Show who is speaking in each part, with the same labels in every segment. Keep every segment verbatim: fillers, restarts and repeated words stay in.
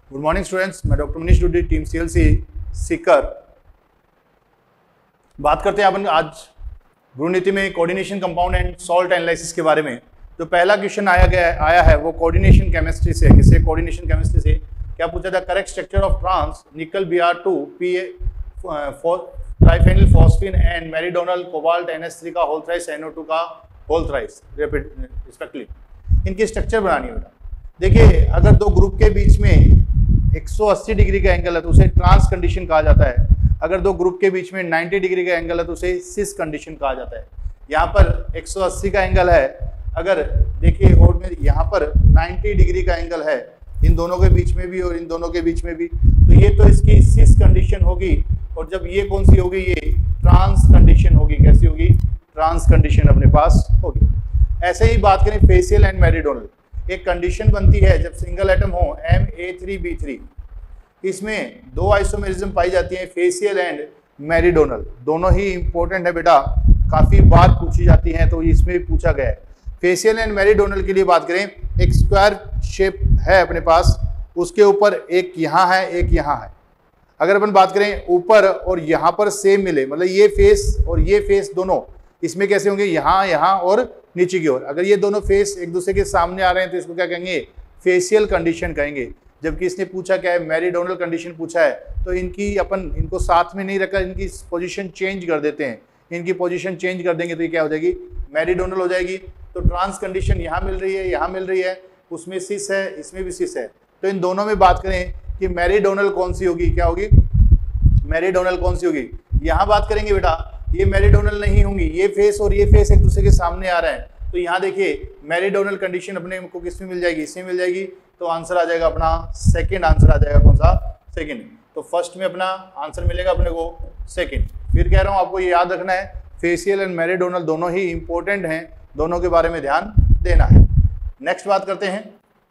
Speaker 1: Good morning students, मैं doctor Manish Dudi, team CLC Sikar. बात करते हैं अपन आज गुरुनीति में coordination compound and salt analysis के बारे में। जो पहला क्वेश्चन आया गया आया है वो कोऑर्डिनेशन केमिस्ट्री से। किससे? कोऑर्डिनेशन केमिस्ट्री से। क्या पूछा था? Correct structure of trans nickel B R two P A triphenyl phosphine and meridional cobalt N S three का whole thrice N O two का होल थ्राइस रिस्पेक्टिवली। इनकी स्ट्रक्चर बनानी है बेटा। देखिए, अगर दो ग्रुप के बीच में एक सौ अस्सी डिग्री का एंगल है तो उसे ट्रांस कंडीशन कहा जाता है। अगर दो ग्रुप के बीच में नब्बे डिग्री का एंगल है तो उसे सिस कंडीशन कहा जाता है। यहाँ पर एक सौ अस्सी का एंगल है, अगर देखिए और में यहाँ पर नब्बे डिग्री का एंगल है इन दोनों के बीच में भी और इन दोनों के बीच में भी, तो ये तो इसकी सिस कंडीशन होगी। और जब ये कौन सी होगी? ये ट्रांस कंडीशन होगी। कैसी होगी? ट्रांस कंडीशन अपने पास होगी। ऐसे ही बात करें फेसियल एंड मेरिडोनल, एक कंडीशन बनती है जब सिंगल एटम हो M A three B three, इसमें दो आइसोमेरिज्म पाई जाती है, फेसियल एंड मेरिडोनल। दोनों ही इंपॉर्टेंट है बेटा, काफी बार पूछी जाती हैं, तो इसमें भी पूछा गया है। फेसियल एंड मेरिडोनल के लिए बात करें, एक स्क्वायर शेप है अपने पास, उसके ऊपर एक यहाँ है एक यहाँ है। अगर अपन बात करें ऊपर और यहाँ पर सेम मिले, मतलब ये फेस और ये फेस दोनों इसमें कैसे होंगे? यहाँ यहाँ और नीचे की ओर। अगर ये दोनों फेस एक दूसरे के सामने आ रहे हैं तो इसको क्या कहेंगे? फेसियल कंडीशन कहेंगे। जबकि इसने पूछा क्या है? मेरिडोनल कंडीशन पूछा है, तो इनकी अपन इनको साथ में नहीं रखा, इनकी पोजीशन चेंज कर देते हैं। इनकी पोजीशन चेंज कर देंगे तो ये क्या हो जाएगी? मेरिडोनल हो जाएगी। तो ट्रांस कंडीशन यहाँ मिल रही है, यहाँ मिल रही है, उसमें सिस है, इसमें भी सिस है। तो इन दोनों में बात करें कि मेरिडोनल कौन सी होगी? क्या होगी? मेरिडोनल कौन सी होगी? यहाँ बात करेंगे बेटा, ये मेरिडोनल नहीं होंगी, ये फेस और ये फेस एक दूसरे के सामने आ रहे हैं, तो यहाँ देखिए मेरिडोनल कंडीशन अपने को किसमें मिल जाएगी? इसमें मिल जाएगी। तो आंसर आ जाएगा अपना सेकंड आंसर आ जाएगा। कौन सा? सेकंड। तो फर्स्ट में अपना आंसर मिलेगा अपने को सेकंड। फिर कह रहा हूँ आपको ये याद रखना है, फेसियल एंड मेरिडोनल दोनों ही इंपॉर्टेंट हैं, दोनों के बारे में ध्यान देना है। नेक्स्ट बात करते हैं,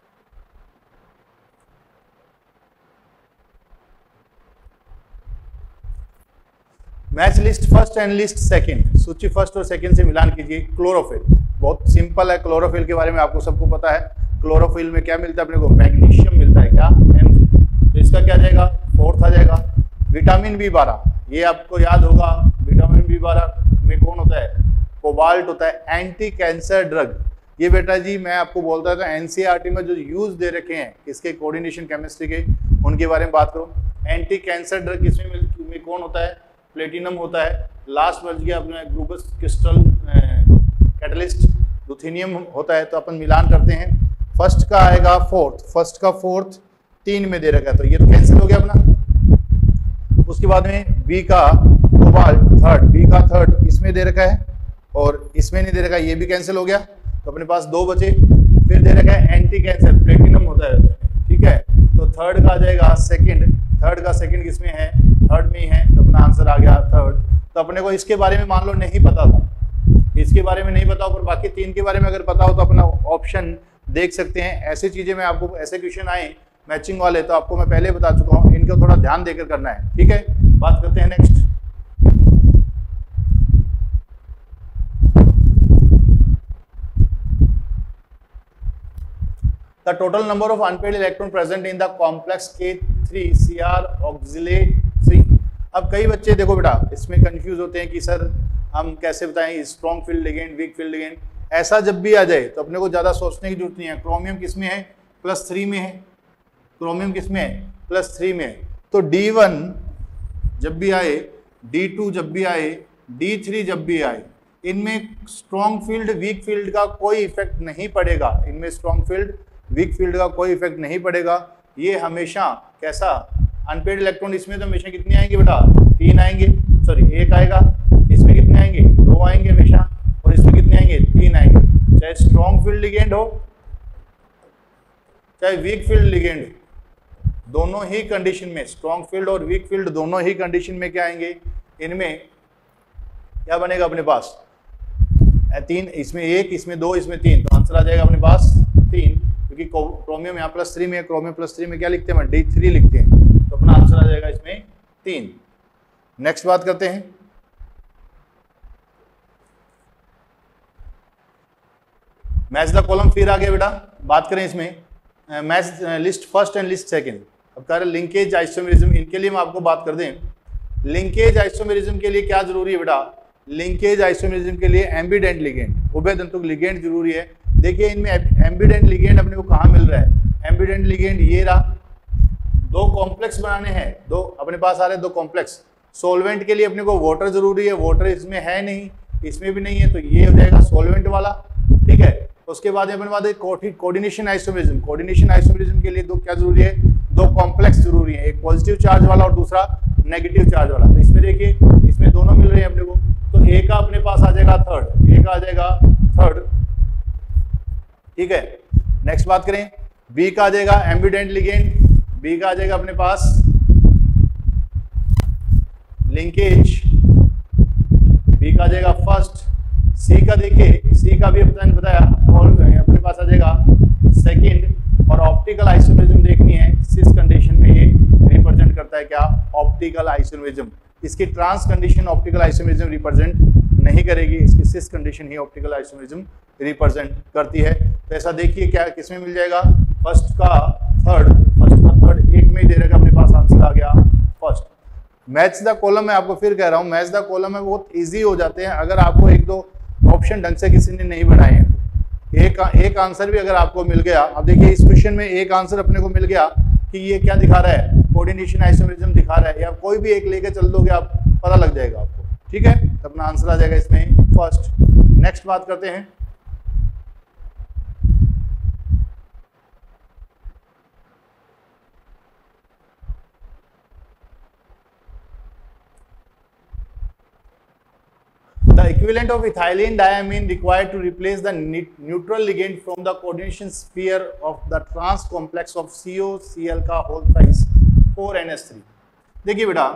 Speaker 1: match list first and list second. सूची फर्स्ट और सेकंड से मिलान कीजिए। क्लोरोफिल बहुत सिंपल है। क्लोरोफिल के बारे में आपको सबको पता है। क्लोरोफिल में क्या मिलता है अपने को? मैग्नीशियम मिलता है। क्या? एम। तो इसका क्या जाएगा? फोर्थ आ जाएगा। विटामिन बी बारह, ये आपको याद होगा, विटामिन बी बारह में कौन होता है? कोबाल्ट होता है। एंटी कैंसर ड्रग, ये बेटा जी मैं आपको बोलता था एनसीईआरटी में जो यूज दे रखे हैं इसके कोऑर्डिनेशन केमिस्ट्री के, उनके बारे में बात करो। एंटी कैंसर ड्रग किसमें में कौन होता है? प्लेटिनम होता है। लास्ट बच गया अपने ग्रुबस क्रिस्टल कैटलिस्ट, रुथेनियम होता है। तो अपन मिलान करते हैं। फर्स्ट का आएगा फोर्थ, फर्स्ट का फोर्थ तीन में दे रखा है, तो ये तो कैंसिल हो गया अपना। उसके बाद में बी का कोबाल्ट थर्ड, बी का थर्ड इसमें दे रखा है और इसमें नहीं दे रखा, ये भी कैंसिल हो गया। तो अपने पास दो बचे। फिर दे रखा है एंटी कैंसर, प्लेटिनम होता है, ठीक है। तो थर्ड का आ जाएगा सेकंड, थर्ड का सेकंड किसमें है? थर्ड में ही है, तो अपना आंसर आ गया थर्ड। तो अपने को इसके बारे में मान लो नहीं पता था, इसके बारे में नहीं पता हो, पर बाकी तीन के बारे में अगर पता हो तो अपना ऑप्शन देख सकते हैं। ऐसी चीजें मैं आपको, ऐसे क्वेश्चन आए मैचिंग वाले तो आपको मैं पहले बता चुका हूँ, इनको थोड़ा ध्यान देकर करना है, ठीक है। बात करते हैं next. The total number of unpaired electron present in the complex K three C R oxalate three. अब कई बच्चे देखो बेटा इसमें कंफ्यूज होते हैं कि सर हम कैसे बताएं strong field ligand, weak field ligand. ऐसा जब भी आ जाए तो अपने को ज्यादा सोचने की जरूरत नहीं है। क्रोमियम किसमें है? प्लस थ्री में है। क्रोमियम किसमें है? प्लस थ्री में है। तो डी वन जब भी आए, डी टू जब भी आए, डी थ्री जब भी आए, इनमें स्ट्रॉन्ग फील्ड वीक फील्ड का कोई इफेक्ट नहीं पड़ेगा। इनमें स्ट्रॉन्ग फील्ड वीक फील्ड का कोई इफेक्ट नहीं पड़ेगा। ये हमेशा कैसा? अनपेड इलेक्ट्रॉन इसमें तो हमेशा कितने आएंगे बेटा? तीन आएंगे, सॉरी एक आएगा। इसमें कितने आएंगे? दो आएंगे हमेशा। और इसमें कितने आएंगे? तीन आएंगे। चाहे स्ट्रॉन्ग फील्ड लिगेंड हो चाहे वीक फील्ड लिगेंड, दोनों ही कंडीशन में, स्ट्रॉन्ग फील्ड और वीक फील्ड दोनों ही कंडीशन में क्या आएंगे? इनमें क्या बनेगा अपने पास? तीन, इसमें एक, इसमें दो, इसमें तीन। तो आंसर आ जाएगा अपने पास तीन, क्योंकि क्रोमियम यहाँ प्लस थ्री में है। क्रोमियम प्लस थ्री में क्या लिखते हैं? डी थ्री लिखते हैं। तो अपना आंसर आ जाएगा इसमें तीन। नेक्स्ट बात करते हैं, मैच द कॉलम। फिर आ गया बेटा, बात करें इसमें match list first and list second. अब कह रहे लिंकेज आइसोमेरिज्म, इनके लिए हम आपको बात कर दें, लिंकेज आइसोमेरिज्म के लिए क्या जरूरी है बेटा, लिंकेज आइसोमेरिज्म के लिए एम्बिडेंट लिगेंड, उभय तंतुक लिगेंड जरूरी है। देखिए इनमें एम्बिडेंट लिगेंड अपने को कहाँ मिल रहा है, एम्बिडेंट लिगेंड ये रहा, दो कॉम्प्लेक्स बनाने हैं, दो अपने पास आ रहे हैं दो कॉम्प्लेक्स। सॉल्वेंट के लिए अपने को वाटर जरूरी है, वाटर इसमें है नहीं, इसमें भी नहीं है, तो ये हो जाएगा सॉल्वेंट वाला, ठीक है। उसके बाद अपने पास कोऑर्डिनेशन आइसोमेरिज्म, कोऑर्डिनेशन आइसोमेरिज्म के लिए दो क्या जरूरी है, दो कॉम्प्लेक्स जरूरी है, एक पॉजिटिव चार्ज वाला और दूसरा नेगेटिव चार्ज वाला। तो इसमें देखिए इसमें दोनों मिल रहे हैं अपने को, तो ए का अपने पास आ जाएगा थर्ड, ए का आ जाएगा थर्ड, ठीक है। नेक्स्ट बात करें, बी का आ जाएगा एम्बिडेंट लिगेंड, बी का आ जाएगा अपने पास लिंकेज, बी का आ जाएगा फर्स्ट, सी का देखिए, सी का भी अपने बताया और अपने पास आ जाएगा सेकंड, और ऑप्टिकल आइसोमेरिज्म देखनी है, सिस कंडीशन में ये रिप्रेजेंट करता है क्या, ऑप्टिकल आइसोमेरिज्म। इसकी trans condition optical isomerism represent नहीं करेगी, इसकी सिस कंडीशन ही ऑप्टिकल आइसोमेरिज्म रिप्रेजेंट करती है। तो ऐसा देखिए क्या किसमें मिल जाएगा, फर्स्ट का थर्ड, फर्स्ट का थर्ड, एक में ही दे रहेगा अपने पास, आंसर आ गया फर्स्ट। मैच द कॉलम मैं आपको फिर कह रहा हूँ, मैच द कॉलम में बहुत इजी हो जाते हैं अगर आपको एक दो ऑप्शन ढंग से किसी ने नहीं बनाए हैं। एक एक आंसर भी अगर आपको मिल गया, अब देखिए इस क्वेश्चन में एक आंसर अपने को मिल गया कि ये क्या दिखा रहा है, कोऑर्डिनेशन आइसोमेरिज्म दिखा रहा है, या कोई भी एक लेके चल दोगे आप, पता लग जाएगा आपको, ठीक है। तो अपना आंसर आ जाएगा इसमें फर्स्ट। नेक्स्ट बात करते हैं, the equivalent of ethylene diamine required to replace the neutral ligand from the coordination sphere of the trans complex of C O C l का whole thrice four N H three. देखिए बेटा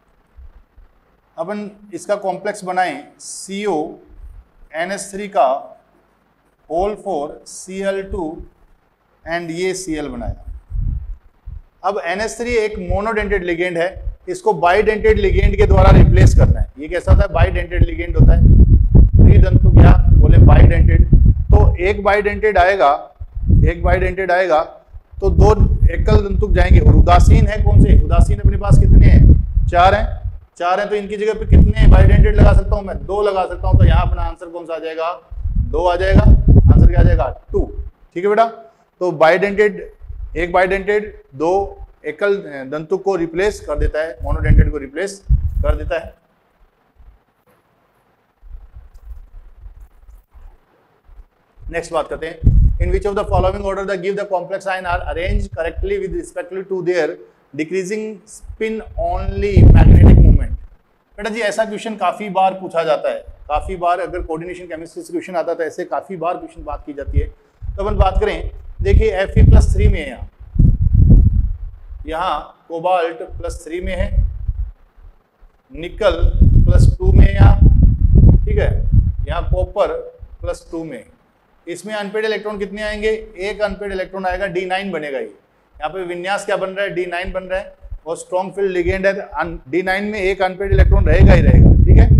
Speaker 1: अपन इसका complex बनाएं C O N H three का whole four C L two and ये Cl बनाया। अब एन एच थ्री एक मोनोडेंटेड लिगेंड है, इसको बाइडेंटेड लिगेंड के द्वारा रिप्लेस करना है। ये कैसा होता है, बाइडेंटेड लिगेंड होता है, त्रिदंतु क्या बोले बाइडेंटेड, तो एक बाइडेंटेड आएगा, एक बाइडेंटेड आएगा तो दो एकल दंतुक जाएंगे, और उदासीन है कौन से, उदासीन अपने पास कितने हैं, चार हैं, चार हैं, तो इनकी जगह पे कितने बाइडेंटेड लगा सकता हूं मैं, दो लगा सकता हूं, तो यहाँ अपना आंसर कौन सा आ जाएगा, दो आ जाएगा, आंसर क्या आ जाएगा, टू, ठीक है बेटा। तो बाइडेंटेड, एक बाइडेंटेड दो एकल दंतुक को रिप्लेस कर देता है, मोनोडेंटेड को रिप्लेस कर देता है। नेक्स्ट बात करते हैं, in which of the following order the give the complex ion are arrange correctly with respect to their decreasing spin only magnetic movement. बेटा जी ऐसा क्वेश्चन काफी बार पूछा जाता है, काफी बार अगर कोऑर्डिनेशन केमिस्ट्री से क्वेश्चन आता है तो ऐसे काफी बार क्वेश्चन बात की जाती है। तो अपन बात करें, देखिए एफ ई प्लस थ्री में है, यहाँ यहाँ कोबाल्ट प्लस थ्री में है, निकल प्लस टू में यहाँ, ठीक है, यहाँ कॉपर प्लस टू में। इसमें अनपेड इलेक्ट्रॉन कितने आएंगे, एक अनपेड इलेक्ट्रॉन आएगा, डी नाइन बनेगा। ये यहाँ पे विन्यास क्या बन रहा है, डी नाइन बन रहा है, और स्ट्रॉन्ग फील्ड लिगेंड है, डी नाइन में एक अनपेड इलेक्ट्रॉन रहेगा ही रहेगा, ठीक है।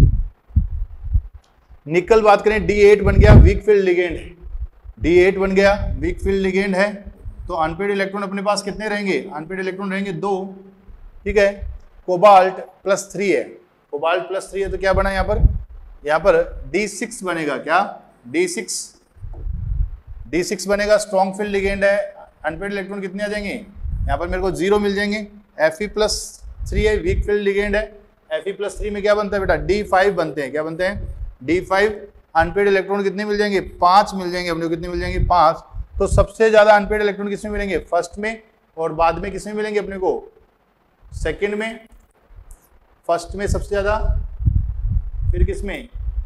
Speaker 1: निकल बात करें, डी एट बन गया, वीक फील्ड लिगेंड है, डी एट बन गया, वीक फील्ड लिगेंड है, तो अनपेड इलेक्ट्रॉन अपने पास कितने रहेंगे, अनपेड इलेक्ट्रॉन रहेंगे दो, ठीक है। कोबाल्ट प्लस थ्री है, कोबाल्ट प्लस थ्री है तो क्या बना यहाँ पर, यहाँ पर डी सिक्स बनेगा, क्या डी सिक्स, डी सिक्स बनेगा, स्ट्रॉन्ग फील्ड लिगेंड है, अनपेड इलेक्ट्रॉन कितने आ जाएंगे, यहाँ पर मेरे को जीरो मिल जाएंगे। एफ ई प्लस थ्री है, वीक फील्ड लिगेंड है, एफ ई प्लस थ्री में क्या बनता है बेटा, डी फाइव बनते हैं, क्या बनते हैं, डी फाइव। अनपेड इलेक्ट्रॉन कितने मिल जाएंगे, पांच मिल जाएंगे अपने को, कितने मिल जाएंगे, पांच। तो सबसे ज्यादा अनपेड इलेक्ट्रॉन किसमें मिलेंगे, फर्स्ट में, और बाद में किसमें मिलेंगे अपने को, सेकंड में। फर्स्ट में सबसे ज्यादा, फिर किसमें,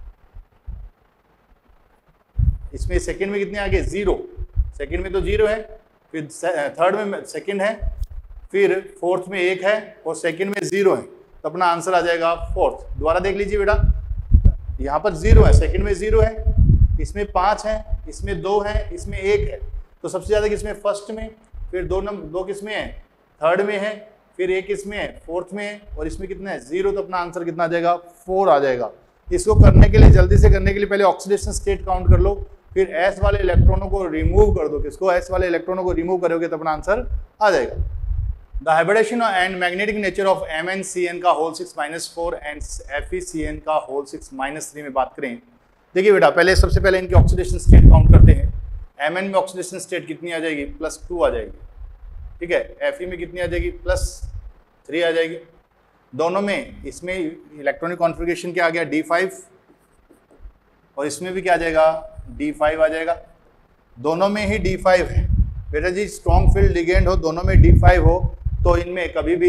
Speaker 1: इसमें सेकंड में कितने आगे, जीरो, सेकंड में तो जीरो है, फिर थर्ड में सेकंड है, फिर फोर्थ में एक है, और सेकंड में जीरो है, तो अपना आंसर आ जाएगा फोर्थ। दोबारा देख लीजिए बेटा, यहाँ पर जीरो है, सेकंड में जीरो है, इसमें पांच है, इसमें दो है, इसमें एक है, तो सबसे ज्यादा किसमें, फर्स्ट में, फिर दो नंबर दो किसमें है, थर्ड में है, फिर एक इसमें है, फोर्थ में है, और इसमें कितना है, जीरो, तो अपना आंसर कितना आ जाएगा, फोर आ जाएगा। इसको करने के लिए, जल्दी से करने के लिए पहले ऑक्सीडेशन स्टेट काउंट कर लो, फिर एस वाले इलेक्ट्रॉनों को रिमूव कर दो, किसको, एस वाले इलेक्ट्रॉनों को रिमूव करोगे तो अपना आंसर आ जाएगा। The hybridisation and magnetic nature of M N C N का whole six minus four and F E C N का होल सिक्स माइनस थ्री में बात करें, देखिए बेटा पहले सबसे पहले इनकी ऑक्सीडेशन स्टेट काउंट करते हैं। एम एन में ऑक्सीडेशन स्टेट कितनी आ जाएगी, प्लस टू आ जाएगी, ठीक है। एफ ई में कितनी आ जाएगी, प्लस थ्री आ जाएगी। दोनों में, इसमें इलेक्ट्रॉनिक कॉन्फ़िगरेशन क्या आ गया, डी फाइव, और इसमें भी क्या आ जाएगा, डी फाइव आ जाएगा। दोनों में ही डी फाइव है बेटा जी, स्ट्रॉन्ग फील्ड लिगेंड हो, दोनों में डी फाइव हो, तो इनमें कभी भी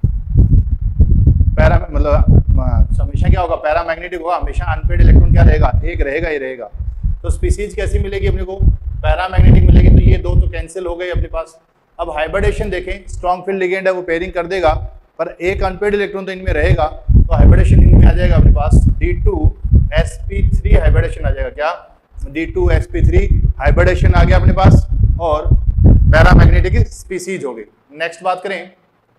Speaker 1: पैरा मतलब हमेशा क्या होगा, पैरामैग्नेटिक होगा, हमेशा अनपेड इलेक्ट्रॉन क्या रहेगा, एक रहेगा ही रहेगा। तो स्पीसीज कैसी मिलेगी अपने को, पैरामैग्नेटिक मिलेगी। तो ये दो तो कैंसिल हो गई अपने पास। अब हाइब्रिडेशन देखें, स्ट्रॉन्ग फील्ड लिगेंड है वो पेयरिंग कर देगा, पर एक अनपेड इलेक्ट्रॉन तो इनमें रहेगा, तो हाइब्रिडेशन इनमें आ जाएगा अपने पास D two S P three hybridisation आ जाएगा। क्या, D two S P three hybridisation आ गया अपने पास, और पैरामैग्नेटिक स्पीसीज हो गई। नेक्स्ट बात करें,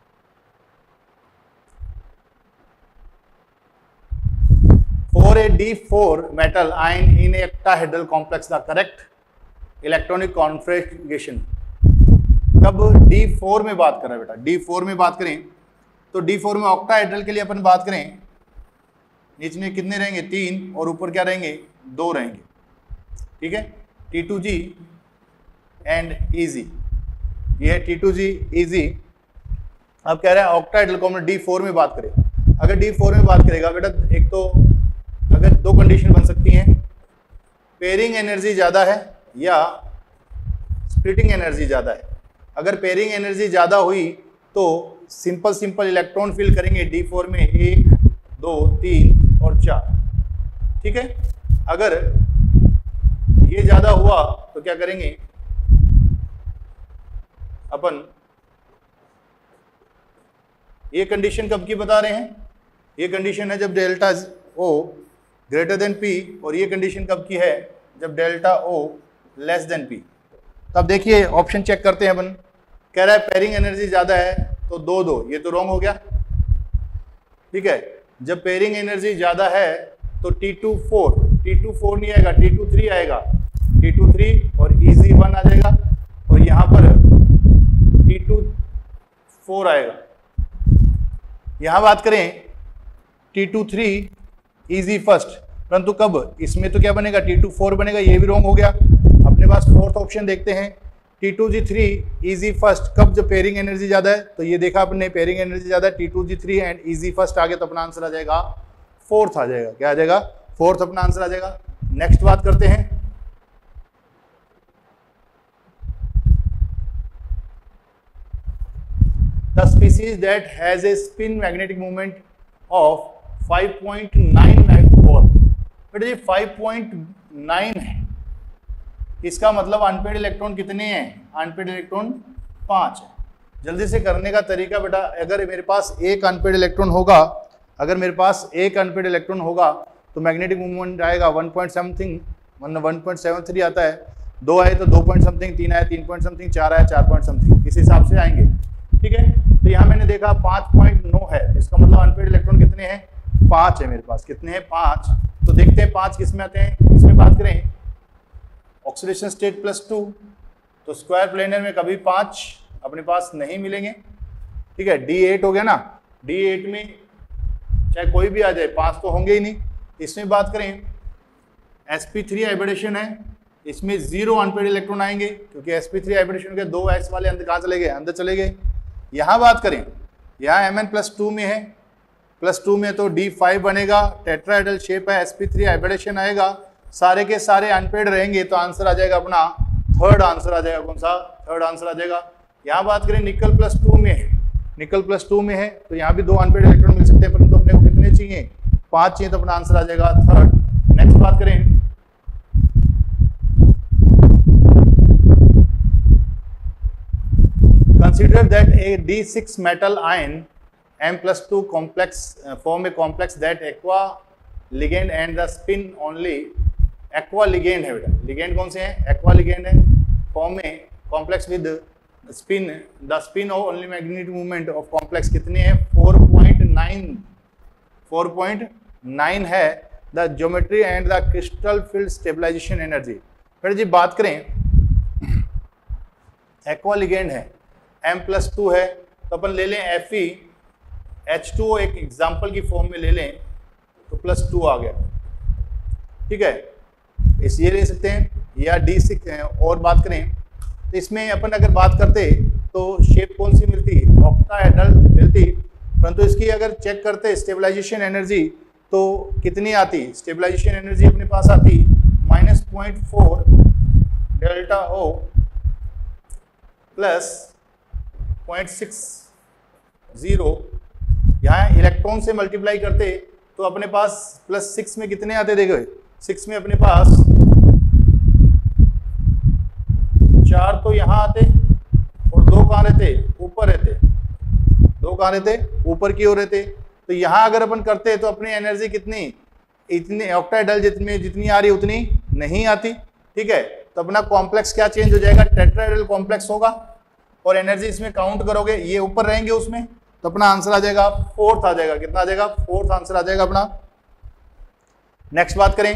Speaker 1: for a D four metal ion in a octahedral complex the correct electronic configuration। कब D फोर में बात कर रहे हैं बेटा, D फोर में बात करें तो D फोर में ऑक्टाहेड्रल के लिए अपन बात करें, नीचे में कितने रहेंगे, तीन, और ऊपर क्या रहेंगे, दो रहेंगे, ठीक है। T two G and E G, ये है टी टू जी इजी। अब कह रहा है ऑक्टाहेड्रल को हम डी फोर में बात करें। अगर डी फोर में बात करेगा बेटा, एक तो अगर दो कंडीशन बन सकती हैं, पेयरिंग एनर्जी ज़्यादा है या स्प्लिटिंग एनर्जी ज़्यादा है। अगर पेयरिंग एनर्जी ज़्यादा हुई तो सिंपल सिंपल इलेक्ट्रॉन फिल करेंगे डी फोर में, एक, दो, तीन और चार, ठीक है। अगर ये ज़्यादा हुआ तो क्या करेंगे अपन, ये कंडीशन कब की बता रहे हैं, ये कंडीशन है जब delta O greater than P, और ये कंडीशन कब की है, जब delta O less than P. तब देखिए ऑप्शन चेक करते हैं अपन, कह रहा है पेयरिंग एनर्जी ज़्यादा है तो दो दो, ये तो रॉन्ग हो गया, ठीक है। जब पेयरिंग एनर्जी ज़्यादा है तो T two four, T two four नहीं आएगा, टी टू थ्री आएगा, टी टू थ्री और इजी वन आ जाएगा, और यहाँ पर टी टू फोर आएगा। यहाँ बात करें T two three E G first, परंतु कब, इसमें तो क्या बनेगा, टी टू फोर बनेगा, ये भी रॉन्ग हो गया। अपने पास फोर्थ ऑप्शन देखते हैं, T two G three E G first, कब, जब पेयरिंग एनर्जी ज़्यादा है। तो ये देखा अपने, पेयरिंग एनर्जी ज़्यादा है, T two G three and E G first आ गया, तो अपना आंसर आ जाएगा फोर्थ आ जाएगा। क्या आ जाएगा, फोर्थ अपना आंसर आ जाएगा। नेक्स्ट बात करते हैं, the species that has a spin magnetic moment of five point nine nine four, बेटा जी फाइव पॉइंट नाइन है, इसका मतलब अनपेड इलेक्ट्रॉन कितने हैं, अनपेड इलेक्ट्रॉन पांच है। जल्दी से करने का तरीका बेटा, अगर मेरे पास एक अनपेड इलेक्ट्रॉन होगा, अगर मेरे पास एक अनपेड इलेक्ट्रॉन होगा तो मैग्नेटिक मूवमेंट आएगा one point something, one point seven three आता है, दो आए तो दो पॉइंट समथिंग, तीन आए तीन पॉइंट समथिंग, चार आए चार पॉइंट समथिंग, इस हिसाब से आएंगे, ठीक है। तो यहाँ मैंने देखा पाँच पॉइंट नौ है, इसका मतलब अनपेड इलेक्ट्रॉन कितने हैं, पाँच है मेरे पास, कितने हैं, पाँच। तो देखते हैं पाँच किस में आते हैं। इसमें बात करें ऑक्सीडेशन स्टेट प्लस टू, तो स्क्वायर प्लेनर में कभी पाँच अपने पास नहीं मिलेंगे, ठीक है। डी एट हो गया ना, डी एट में चाहे कोई भी आ जाए पाँच तो होंगे ही नहीं। इसमें बात करें एस पी थ्री हाइब्रिडेशन है, इसमें जीरो अनपेड इलेक्ट्रॉन आएंगे, क्योंकि एस पी थ्री हाइब्रिडेशन के दो एस वाले अंदर कहाँ चले गए, अंदर चले गए। यहाँ बात करें, यहाँ एम एन प्लस टू में है, प्लस टू में तो डी फाइव बनेगा, टेट्राहेड्रल शेप है, एस पी थ्री हाइब्रिडेशन आएगा, सारे के सारे अनपेड रहेंगे, तो आंसर आ जाएगा अपना थर्ड आंसर आ जाएगा। कौन सा, थर्ड आंसर आ जाएगा। यहाँ बात करें निकल प्लस टू में है, निकल प्लस टू में है, तो यहाँ भी दो अनपेड इलेक्ट्रॉन मिल सकते हैं, परंतु अपने को कितने चाहिए, पाँच चाहिए, तो अपना आंसर आ जाएगा थर्ड। नेक्स्ट बात करें, consider that a D six metal ion M plus two complex uh, form a complex that aqua ligand and the spin only aqua ligand है बेटा, ligand कौन से हैं, aqua ligand है, form में complex with spin, the spin of only magnetic movement of complex कितने हैं, four point nine, four point nine है। the geometry and the crystal field stabilization energy, बेटा जी बात करें aqua ligand है, M प्लस टू है, तो अपन ले लें F E H two O एक एग्जाम्पल की फॉर्म में ले लें तो प्लस टू आ गया, ठीक है। इस ये ले सकते हैं या डी सिक्स और बात करें तो इसमें अपन अगर बात करते तो शेप कौन सी मिलती, ऑक्टाहेड्रल मिलती, परंतु इसकी अगर चेक करते स्टेबलाइजेशन एनर्जी तो कितनी आती, स्टेबलाइजेशन एनर्जी अपने पास आती minus point four delta O plus point six zero, यहाँ इलेक्ट्रॉन से मल्टीप्लाई करते तो अपने पास प्लस सिक्स में कितने आते, देखो सिक्स में अपने पास चार तो यहाँ आते और दो कहाँ रहते, ऊपर रहते, दो कहाँ रहते, ऊपर की ओर रहते। तो यहाँ अगर अपन करते तो अपनी एनर्जी कितनी, इतनी ऑक्टाहेड्रल जितनी जितनी आ रही उतनी नहीं आती, ठीक है। तो अपना कॉम्प्लेक्स क्या चेंज हो जाएगा, टेट्राहेड्रल कॉम्प्लेक्स होगा और एनर्जी इसमें काउंट करोगे ये ऊपर रहेंगे उसमें, तो अपना आंसर आ जाएगा फोर्थ आ जाएगा, कितना आ जाएगा, फोर्थ आंसर आ जाएगा अपना। नेक्स्ट बात करें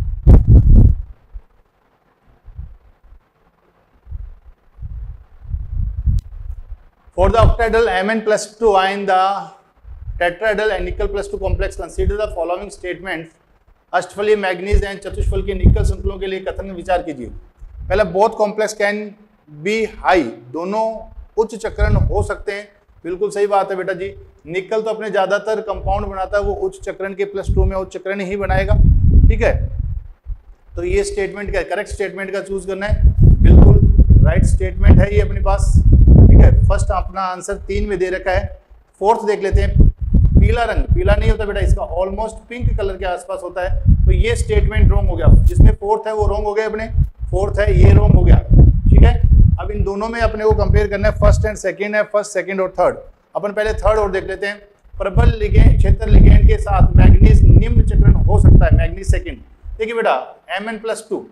Speaker 1: for the octahedral Mn plus two ion the tetrahedral and nickel plus two complex consider the following statements। अष्टफलीय मैग्नीज एंड चतुष्फल के निकल संकुलों के लिए कथन में विचार कीजिए। पहले both complex can be high, दोनों उच्च चक्रण हो सकते हैं, बिल्कुल सही बात है बेटा जी। निकल तो अपने ज्यादातर कंपाउंड बनाता है वो उच्च चक्रण के प्लस टू में उच्च चक्रण ही बनाएगा, ठीक है। तो ये स्टेटमेंट का करेक्ट स्टेटमेंट का चूज करना है, बिल्कुल राइट स्टेटमेंट है ये अपने पास, ठीक है। फर्स्ट अपना आंसर तीन में दे रखा है। फोर्थ देख लेते हैं, पीला रंग, पीला नहीं होता बेटा, इसका ऑलमोस्ट पिंक कलर के आसपास होता है, तो ये स्टेटमेंट रॉन्ग हो गया, जिसमें फोर्थ है वो रॉन्ग हो गया, अपने फोर्थ है ये रॉन्ग हो गया, ठीक है। अब इन दोनों में अपने को कंपेयर करना है, फर्स्ट एंड सेकंड है, फर्स्ट सेकंड और थर्ड। अपन पहले थर्ड और देख लेते हैं। प्रबल लिगेंड क्षेत्र लिगेंड के साथ मैग्नीज निम्न चक्रण हो सकता है, मैग्नीज सेकंड। देखिए बेटा M N plus two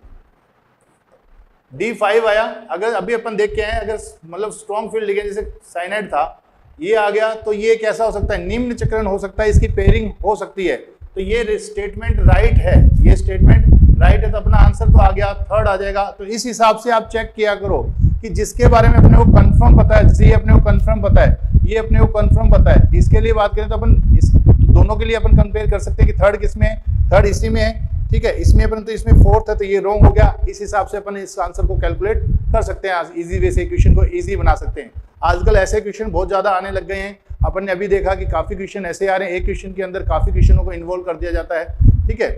Speaker 1: D five आया, अगर अभी अपन देख के आए अगर मतलब स्ट्रॉन्ग फील्ड लिगेंड जैसे साइनाइड था ये आ गया, तो ये कैसा हो सकता है, निम्न चक्रण हो सकता है, इसकी पेयरिंग हो सकती है, तो ये स्टेटमेंट राइट है, ये स्टेटमेंट राइट है, तो अपना आंसर तो आ गया थर्ड आ जाएगा। तो इस हिसाब से आप चेक किया करो कि जिसके बारे में अपने को कंफर्म पता है, जैसे ये अपने को कंफर्म पता है, ये अपने को कंफर्म पता है, इसके लिए बात करें तो अपन इस दोनों के लिए अपन कंपेयर कर सकते हैं कि थर्ड किसमें है, थर्ड इसी में है, ठीक है, इसमें अपन तो इसमें फोर्थ है तो ये रॉन्ग हो गया। इस हिसाब से अपन इस आंसर को कैलकुलेट कर सकते हैं, इजी वे से क्वेश्चन को इजी बना सकते हैं। आजकल ऐसे क्वेश्चन बहुत ज्यादा आने लग गए हैं, अपन ने अभी देखा कि काफी क्वेश्चन ऐसे आ रहे हैं, एक क्वेश्चन के अंदर काफी क्वेश्चनों को इन्वॉल्व कर दिया जाता है, ठीक है।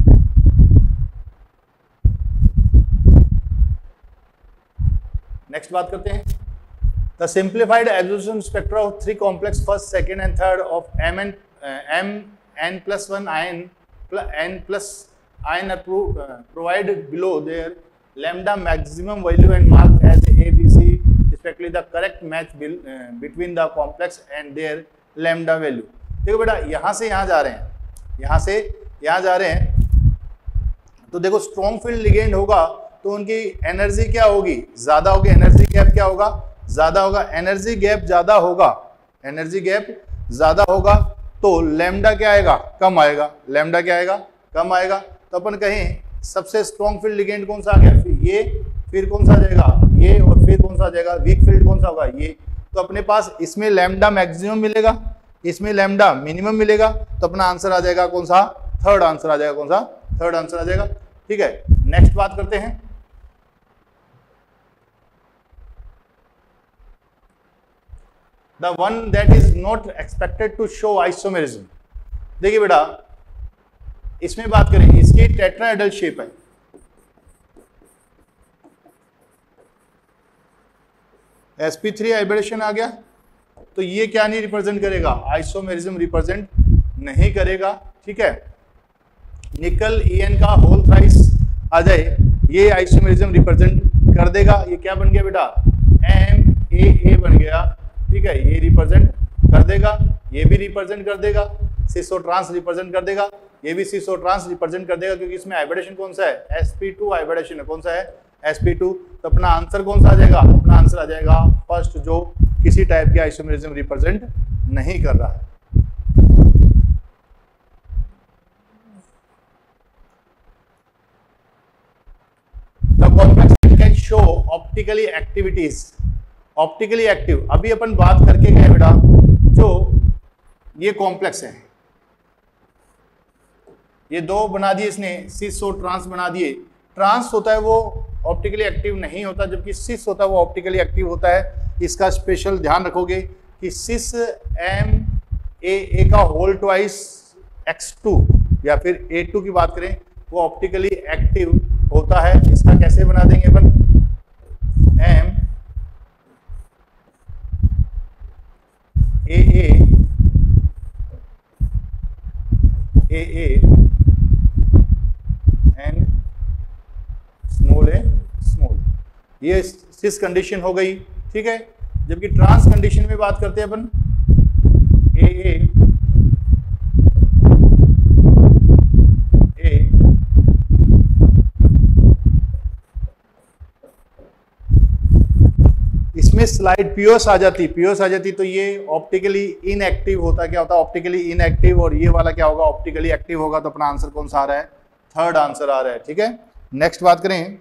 Speaker 1: नेक्स्ट बात करते हैं, the simplified absorption spectra of three complex first second and third of M N M N plus one ion N plus ion are pro, uh, provided below their lambda maximum value and marked as A, B, C respectively the correct match be, uh, between the complex and their lambda value। देखो बेटा यहाँ से यहाँ जा रहे हैं, यहाँ से यहाँ जा रहे हैं, तो देखो स्ट्रॉन्ग फील्ड लिगेंड होगा तो उनकी एनर्जी क्या होगी, ज्यादा होगी, एनर्जी गैप क्या होगा, ज्यादा होगा, एनर्जी गैप ज्यादा होगा, एनर्जी गैप ज्यादा होगा तो लैम्डा क्या आएगा, कम आएगा, लैम्डा क्या आएगा, कम आएगा। तो अपन कहें सबसे स्ट्रॉन्ग फील्ड लिगेंड कौन सा आ गया, फिर ये, फिर कौन सा आ जाएगा ये, और फिर कौन सा आ जाएगा, वीक फील्ड कौन सा होगा ये। तो अपने पास इसमें लैम्डा मैक्सिमम मिलेगा, इसमें लैम्डा मिनिमम मिलेगा, तो अपना आंसर आ जाएगा कौन सा, थर्ड आंसर आ जाएगा, कौन सा, थर्ड आंसर आ जाएगा, ठीक है। नेक्स्ट बात करते हैं, the one that is not expected to show isomerism. देखिए बेटा इसमें बात करें, इसकी टेट्राहेड्रल शेप है, एस पी थ्री हाइब्रिडेशन आ गया, तो ये क्या नहीं रिप्रेजेंट करेगा, आइसोमेरिज्म रिप्रेजेंट नहीं करेगा, ठीक है। निकल ई एन का होल थ्राइस आ जाए, ये आइसोमेरिज्म रिप्रेजेंट कर देगा। ये क्या बन गया बेटा, एम ए ए बन गया, ठीक है, ये रिप्रेजेंट कर देगा, ये भी रिप्रेजेंट कर देगा, सिसो ट्रांस रिप्रेजेंट कर देगा, ये भी सिसो ट्रांस रिप्रेजेंट कर देगा, क्योंकि इसमें हाइब्रिडेशन कौन सा है, एस पी टू हाइब्रिडेशन है, कौन सा है, एस पी टू। तो अपना आंसर कौन सा आ जाएगा, अपना आंसर आ जाएगा फर्स्ट, जो किसी टाइप की आइसोमेरिज्म रिप्रेजेंट नहीं कर रहा है। The complex can show optically activities optically active. अभी अपन बात करके गए बेटा जो ये कॉम्प्लेक्स है, ये दो बना दिए इसने, सिस और ट्रांस बना दिए। ट्रांस होता है वो ऑप्टिकली एक्टिव नहीं होता, जबकि सिस होता है वो ऑप्टिकली एक्टिव होता है। इसका स्पेशल ध्यान रखोगे कि सिस एम ए ए का होल ट्वाइस एक्स टू या फिर ए टू की बात करें वो ऑप्टिकली एक्टिव होता है। इसका कैसे बना देंगे अपन, M A A A A and small A small, ये सिस कंडीशन हो गई, ठीक है। जबकि ट्रांस कंडीशन में बात करते हैं अपन ए ए ए इसमें स्लाइड पीओएस आ जाती पीओएस आ जाती तो ये ऑप्टिकली इनएक्टिव होता। क्या होता है, ऑप्टिकली इनएक्टिव, और ये वाला क्या होगा, ऑप्टिकली एक्टिव होगा। तो अपना आंसर कौन सा आ रहा है, थर्ड आंसर आ रहा है, ठीक है। नेक्स्ट बात करें,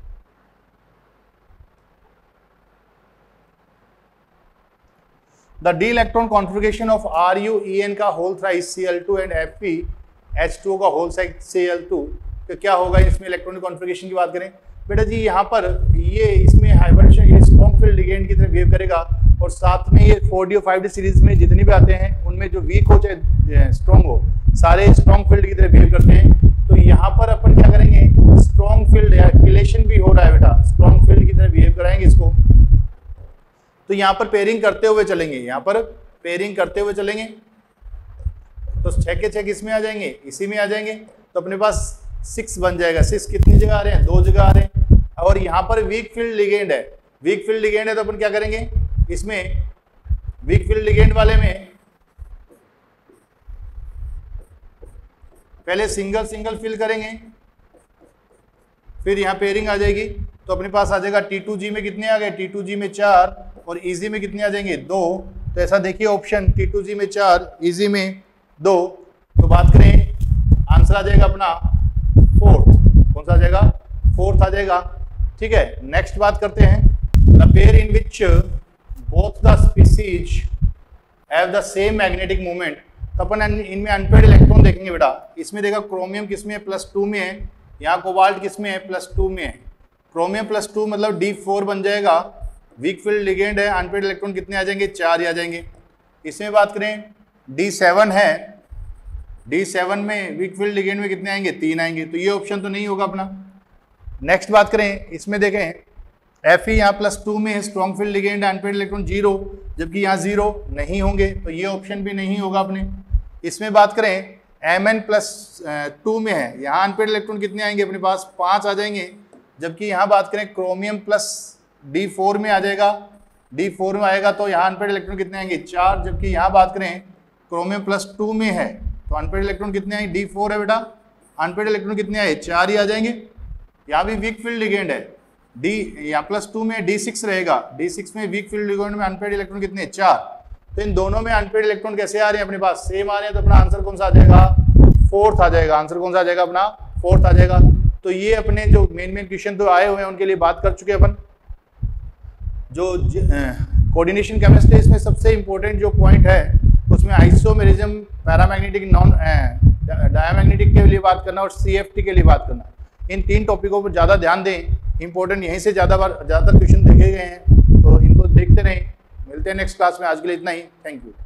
Speaker 1: the D electron configuration of R U E N का whole thrice C L two and F P H two का whole side C L two, तो क्या होगा इसमें इलेक्ट्रॉनिक कॉन्फ़िगरेशन की बात करें बेटा जी, यहाँ पर ये इसमें हाइब्रिडेशन ये स्ट्रॉन्ग फील्ड लिगेंड की तरह बिहेव करेगा, और साथ में ये फोर डी और फाइव डी सीरीज में जितने भी आते हैं उनमें जो वीक हो चाहे स्ट्रॉन्ग हो, सारे स्ट्रॉन्ग फील्ड की तरह बिहेव करते हैं। तो यहाँ पर अपन क्या करेंगे, स्ट्रॉन्ग फील्ड या किलेशन भी हो रहा है बेटा, स्ट्रॉन्ग फील्ड की तरह बिहेव कराएंगे इसको। तो यहाँ पर पेयरिंग करते हुए चलेंगे, यहाँ पर पेयरिंग करते हुए चलेंगे, तो छह के छह किस में आ जाएंगे, इसी में आ जाएंगे। तो अपने पास सिक्स बन जाएगा। सिक्स कितनी जगह आ रहे हैं, दो जगह आ रहे हैं। और यहाँ पर वीक फील्ड लिगेंड है, वीक फील्ड लिगेंड है तो अपन क्या करेंगे, इसमें वीक फील्ड लिगेंड वाले में पहले सिंगल सिंगल फिल करेंगे, फिर यहाँ पेयरिंग आ जाएगी। तो अपने पास आ जाएगा टी टू जी में कितने आ गए, टी टू जी में चार, और इजी में कितने आ जाएंगे, दो। तो ऐसा देखिए ऑप्शन टी टू जी में चार, इजी में दो। तो बात करें आंसर आ जाएगा अपना फोर्थ, कौन सा आ जाएगा, फोर्थ आ जाएगा, ठीक है। नेक्स्ट बात करते हैं, the pair in which both the species have the same magnetic moment. तो अपन इनमें अनपेड इलेक्ट्रॉन देखेंगे बेटा, इसमें देखा क्रोमियम किसमें है, प्लस टू में है, यहाँ कोबाल्ट किसमें है, प्लस टू में है। क्रोमियम प्लस टू मतलब डी फोर बन जाएगा, वीक फील्ड लिगेंड है, अनपेड इलेक्ट्रॉन कितने आ जाएंगे, चार ही आ जाएंगे। इसमें बात करें डी सेवन है, डी सेवन में वीक फील्ड लिगेंड में कितने आएंगे, तीन आएंगे। तो ये ऑप्शन तो नहीं होगा अपना। नेक्स्ट बात करें, इसमें देखें एफ ई यहाँ प्लस टू में है, strong field ligand, unpaired electron zero, जबकि यहाँ जीरो नहीं होंगे, तो ये ऑप्शन भी नहीं होगा अपने। इसमें बात करें एम एन प्लस टू में है, यहाँ अनपेड इलेक्ट्रॉन कितने आएंगे अपने पास, पाँच आ जाएंगे, जबकि यहाँ बात करें क्रोमियम प्लस डी फोर में आ जाएगा, डी फोर में आएगा तो यहाँ अनपेड इलेक्ट्रॉन कितने आएंगे, चार, जबकि यहाँ बात करें क्रोमियम प्लस टू में है तो अनपेड इलेक्ट्रॉन कितने आएंगे, डी फोर है बेटा, अनपेड इलेक्ट्रॉन कितने आए, चार ही आ जाएंगे। यहाँ भी वीक फील्ड लिगेंड है, डी यहाँ प्लस टू में डी सिक्स रहेगा, डी सिक्स में वीक फील्ड लिगेंड में अनपेड इलेक्ट्रॉन कितने, चार। तो इन दोनों में अनपेड इलेक्ट्रॉन कैसे आ रहे हैं अपने पास, सेम आ रहे हैं, तो अपना आंसर कौन सा आ जाएगा, फोर्थ आ जाएगा। आंसर कौन सा आ जाएगा अपना, फोर्थ आ जाएगा। तो ये अपने जो मेन मेन क्वेश्चन तो आए हुए हैं उनके लिए बात कर चुके हैं अपन। जो कोऑर्डिनेशन केमिस्ट्री इसमें सबसे इंपॉर्टेंट जो पॉइंट है उसमें आइसोमेरिज्म, पैरामैग्नेटिक, नॉन डायमैग्नेटिक के लिए बात करना और सीएफटी के लिए बात करना, इन तीन टॉपिकों पर ज़्यादा ध्यान दें। इंपॉर्टेंट यहीं से ज़्यादा बार ज़्यादातर क्वेश्चन देखे गए हैं, तो इनको देखते रहें। मिलते हैं नेक्स्ट क्लास में, आज के लिए इतना ही, थैंक यू।